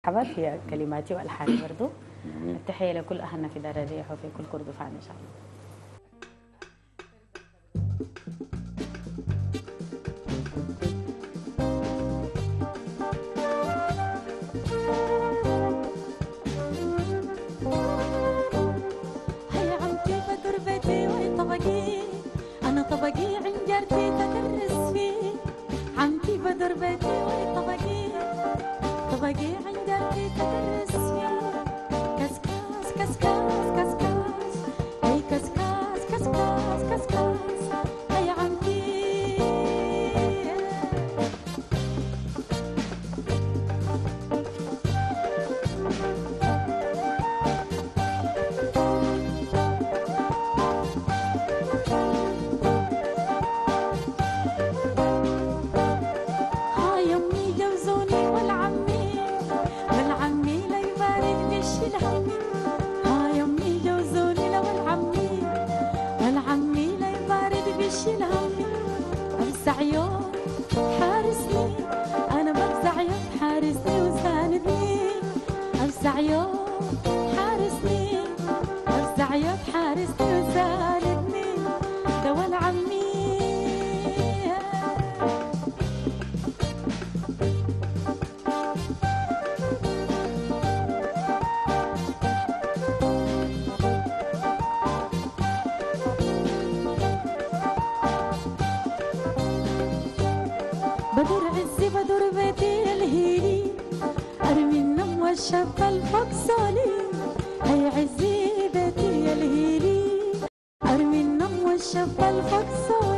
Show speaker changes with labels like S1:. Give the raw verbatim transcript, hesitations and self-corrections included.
S1: حبت هي كلماتي والحاني برضو. التحيه لكل اهلنا في دار الريح وفي كل كردفان ان شاء الله.
S2: هيا عمتي بدر بيتي وين طبقي انا طبقي عند جارتي تدرس فيه. عمتي بدر بيتي وين طبقي طبقي عند جارتي تدرس فيه. كسكاس كسكاس كسكاس هي كسكاس كسكاس كسكاس هيا عمتي. هاي امي جوزوني والعمي والعمي لا يبارد بيشيل همي. هاي امي جوزوني لا والعمي والعمي لا يبارد بيشيل همي. افزع يوم حارسني انا بفزع يوم حارسني وساندني. افزع يوم حارسني افزع يوم حارسني وساندني ده والعمي. بدر عزي بدر بيتي الهيلي ارمي النم والشفه الفوكسولي. هي عزي بيتي الهيلي ارمي النم والشفه الفوكسولي.